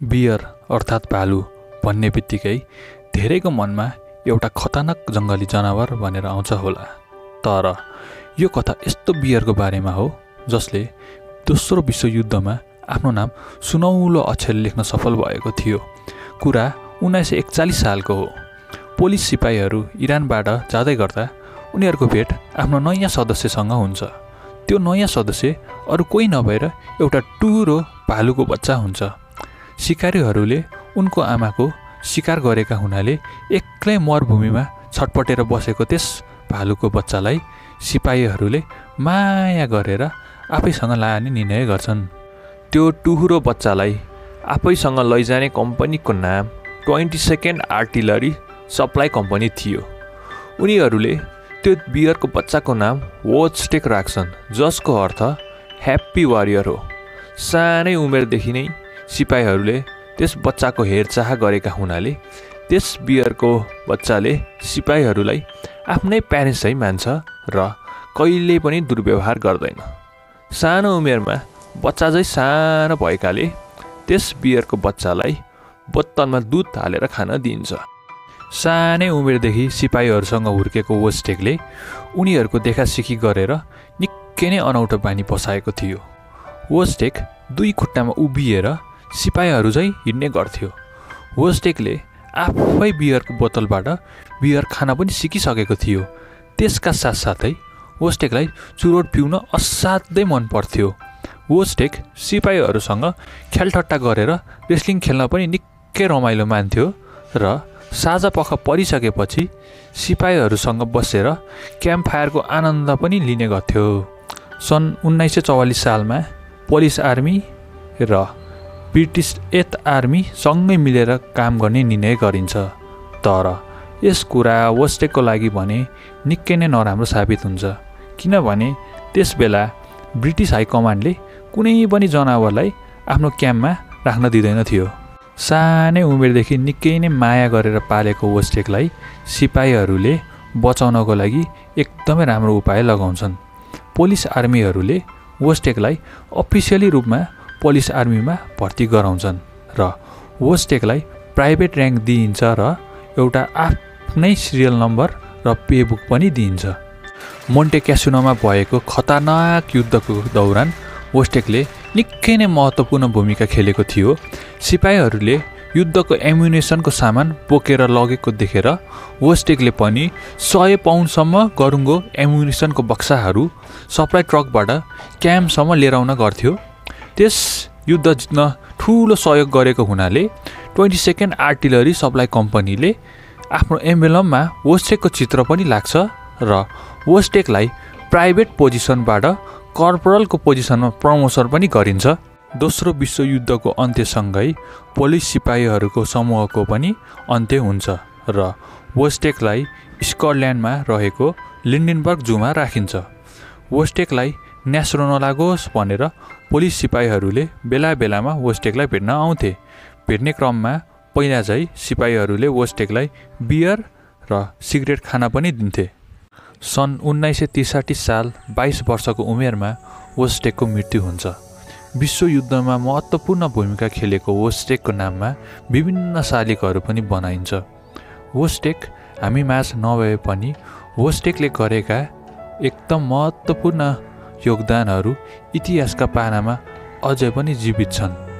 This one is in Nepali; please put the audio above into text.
बियर अर्थात् भालु भन्ने बित्तिकै धेरैको मनमा एउटा खतरनाक जङ्गली जनावर भनेर आउँछ होला। तर यो कथा यस्तो बियरको बारेमा हो जसले दोस्रो विश्वयुद्धमा आफ्नो नाम सुनौलो अक्षरले लेख्न सफल भएको थियो। कुरा 1941 सालको हो। पोलिस सिपाहीहरू इरानबाट जाँदै गर्दा उनीहरूको भेट आफ्नो नयाँ सदस्यसँग हुन्छ। त्यो नयाँ सदस्य अरू कोही नभएर एउटा टुहुरो भालुको बच्चा हुन्छ। सिकारीहरूले उनको आमाको शिकार गरेका हुनाले एक्लै मरुभूमिमा छटपटेर बसेको त्यस भालुको बच्चालाई सिपाहीहरूले माया गरेर आफैसँग लाने निर्णय गर्छन्। त्यो टुहुरो बच्चालाई आफैसँग लैजाने कम्पनीको नाम 22nd आर्टिलरी सप्लाई कम्पनी थियो। उनीहरूले त्यो बियरको बच्चाको नाम वोजटेक राख्छन्, जसको अर्थ ह्याप्पी वारियर हो। सानै उमेरदेखि नै सिपाहीहरूले त्यस बच्चाको हेरचाह गरेका हुनाले त्यस बियरको बच्चाले सिपाहीहरूलाई आफ्नै प्यारेन्ट्स चाहिँ मान्छ र कहिल्यै पनि दुर्व्यवहार गर्दैन। सानो उमेरमा बच्चा चाहिँ सानो भएकाले त्यस बियरको बच्चालाई बोतलमा दुध हालेर खान दिइन्छ। सानै उमेरदेखि सिपाहीहरूसँग हुर्केको वोजटेकले उनीहरूको देखासिखी गरेर निकै नै अनौठो बानी बसाएको थियो। वोजटेक 2 खुट्टामा उभिएर सिपाहीहरू चाहिँ हिँड्ने गर्थ्यो। वोजटेकले आफै बियरको बोतलबाट बियर खान पनि सिकिसकेको थियो। त्यसका साथसाथै वोजटेकलाई चुरोट पिउन असाध्यै मन पर्थ्यो। वोजटेक सिपाहीहरूसँग खेलठट्टा गरेर रेस्लिङ खेल्न पनि निकै रमाइलो मान्थ्यो र साँझ पख परिसकेपछि सिपाहीहरूसँग बसेर क्याम्प फायरको आनन्द पनि लिने गर्थ्यो। सन् 1944 सालमा पोलिस आर्मी र ब्रिटिस 8th आर्मी सँगै मिलेर काम गर्ने निर्णय गरिन्छ। तर यस कुरा वोजटेकको लागि भने निकै नै नराम्रो साबित हुन्छ, किनभने त्यस बेला ब्रिटिस हाइकमान्डले कुनै पनि जनावरलाई आफ्नो क्याम्पमा राख्न दिँदैन थियो। सानै उमेरदेखि निकै नै माया गरेर पालेको वोजटेकलाई सिपाहीहरूले बचाउनको लागि एकदमै राम्रो उपाय लगाउँछन्। पोलिस आर्मीहरूले वोजटेकलाई अफिसियली रूपमा पोलिस आर्मीमा भर्ती गराउँछन् र वोजटेकलाई प्राइभेट र्याङ्क दिइन्छ र एउटा आफ्नै सिरियल नम्बर र पे बुक पनि दिइन्छ। मोन्टे क्यासिनोमा भएको खतरनाक युद्धको दौरान वोजटेकले निकै नै महत्त्वपूर्ण भूमिका खेलेको थियो। सिपाहीहरूले युद्धको एम्युनेसनको सामान बोकेर लगेको देखेर वोजटेकले पनि 100 पाउन्डसम्म गरुङ्गो एम्युनेसनको बक्साहरू सप्लाई ट्रकबाट क्याम्पसम्म लिएर आउन गर्थ्यो। त्यस युद्ध जित्न ठुलो सहयोग गरेको हुनाले 22nd आर्टिलरी सप्लाई कम्पनीले आफ्नो एम्बेलममा वोजटेकको चित्र पनि लाग्छ र वोजटेकलाई प्राइभेट पोजिसनबाट कर्पोरलको पोजिसनमा प्रमोसन पनि गरिन्छ। दोस्रो विश्वयुद्धको अन्त्यसँगै पोलिस सिपाहीहरूको समूहको पनि अन्त्य हुन्छ र वोजटेकलाई स्कटल्यान्डमा रहेको लिन्डेनबर्ग जूमा राखिन्छ। वोजटेकलाई न्यास्रो नलागोस् भनेर पोलिस सिपाहीहरूले बेला बेलामा वोजटेकलाई भेट्न आउँथे। भेट्ने क्रममा पहिला चाहिँ सिपाहीहरूले वोजटेकलाई बियर र सिगरेट खान पनि दिन्थे। सन् 1963 साल 22 वर्षको उमेरमा वोजटेकको मृत्यु हुन्छ। विश्वयुद्धमा महत्त्वपूर्ण भूमिका खेलेको वोजटेकको नाममा विभिन्न शालिगहरू पनि बनाइन्छ। वोजटेक हामी माझ नभए पनि वोजटेकले गरेका एकदम महत्त्वपूर्ण योगदानहरू इतिहासका पानामा अझै पनि जीवित छन्।